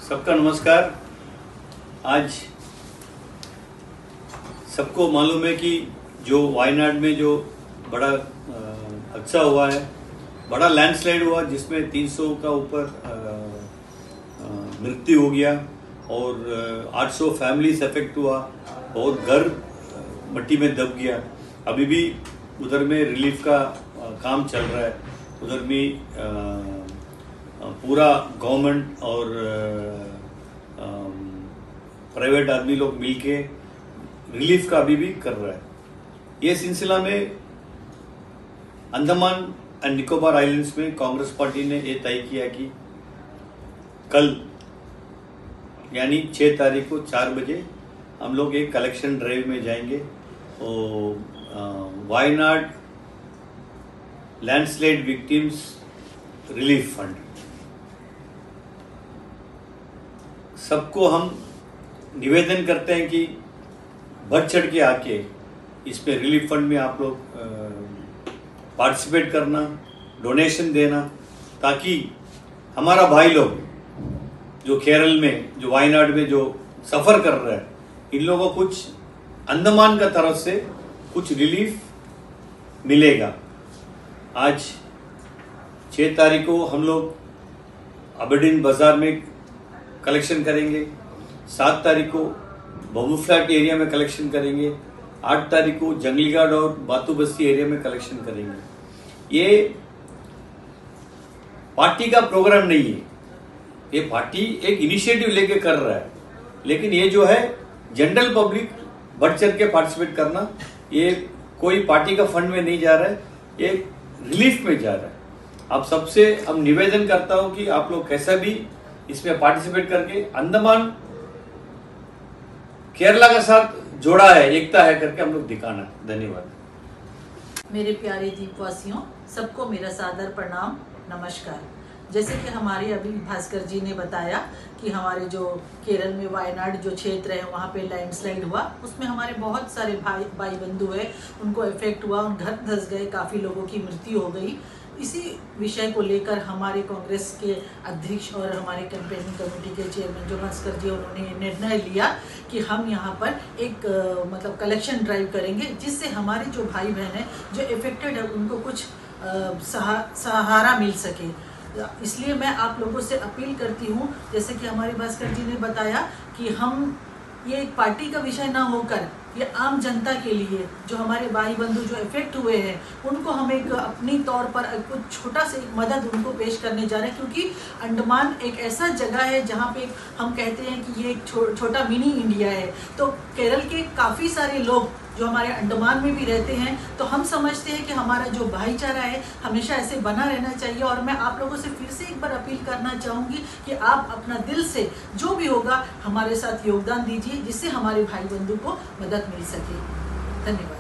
सबका नमस्कार। आज सबको मालूम है कि जो वायनाड में जो बड़ा हादसा हुआ है, बड़ा लैंडस्लाइड हुआ जिसमें 300 का ऊपर मृत्यु हो गया और 800 फैमिलीज अफेक्ट हुआ और घर मट्टी में दब गया। अभी भी उधर में रिलीफ का काम चल रहा है। उधर में पूरा गवर्नमेंट और प्राइवेट आदमी लोग मिलके रिलीफ का अभी भी कर रहा है। ये सिलसिला में अंडमान एंड निकोबार आइलैंड्स में कांग्रेस पार्टी ने ये तय किया कि कल यानी 6 तारीख को 4 बजे हम लोग एक कलेक्शन ड्राइव में जाएंगे और Wayanad landslide victims relief fund सबको हम निवेदन करते हैं कि बढ़ चढ़ के आके इसमें रिलीफ फंड में आप लोग पार्टिसिपेट करना, डोनेशन देना, ताकि हमारा भाई लोग जो केरल में, जो वायनाड में जो सफ़र कर रहा है, इन लोगों को कुछ अंडमान का तरफ से कुछ रिलीफ मिलेगा। आज 6 तारीख को हम लोग अबरडीन बाजार में कलेक्शन करेंगे, 7 तारीख को बम्बू फ्लैट एरिया में कलेक्शन करेंगे, 8 तारीख को जंगलीगढ़ और बातू बस्ती एरिया में कलेक्शन करेंगे। ये पार्टी का प्रोग्राम नहीं है, ये पार्टी एक इनिशिएटिव लेके कर रहा है, लेकिन ये जो है जनरल पब्लिक बढ़ चढ़ के पार्टिसिपेट करना, ये कोई पार्टी का फंड में नहीं जा रहा है, ये रिलीफ में जा रहा है। आप सबसे हम निवेदन करता हूं कि आप लोग कैसा भी इसमें पार्टिसिपेट करके अंडमान केरला का साथ जोड़ा है, एकता है करके हम लोग दिखाना। धन्यवाद। मेरे प्यारे द्वीपवासियों, सबको मेरा सादर प्रणाम, नमस्कार। जैसे कि हमारे अभी भास्कर जी ने बताया कि हमारे जो केरल में वायनाड जो क्षेत्र है वहाँ पे लैंडस्लाइड हुआ, उसमें हमारे बहुत सारे भाई बंधु है, उनको इफेक्ट हुआ, उन घर धंस गए, काफ़ी लोगों की मृत्यु हो गई। इसी विषय को लेकर हमारे कांग्रेस के अध्यक्ष और हमारे कैंपेनिंग कमेटी के चेयरमैन जो भास्कर जी, उन्होंने निर्णय लिया कि हम यहाँ पर एक मतलब कलेक्शन ड्राइव करेंगे, जिससे हमारे जो भाई बहन हैं जो इफेक्टेड है उनको कुछ सहारा मिल सके। इसलिए मैं आप लोगों से अपील करती हूँ, जैसे कि हमारे भास्कर जी ने बताया कि हम ये एक पार्टी का विषय ना होकर ये आम जनता के लिए, जो हमारे भाई बंधु जो इफेक्ट हुए हैं, उनको हम एक अपनी तौर पर कुछ छोटा सा एक मदद उनको पेश करने जा रहे हैं। क्योंकि अंडमान एक ऐसा जगह है जहाँ पे हम कहते हैं कि ये एक छोटा मिनी इंडिया है। तो केरल के काफ़ी सारे लोग जो हमारे अंडमान में भी रहते हैं, तो हम समझते हैं कि हमारा जो भाईचारा है हमेशा ऐसे बना रहना चाहिए। और मैं आप लोगों से फिर से एक बार अपील करना चाहूँगी कि आप अपना दिल से जो भी होगा हमारे साथ योगदान दीजिए, जिससे हमारे भाई बंधु को मदद मिल सके। धन्यवाद।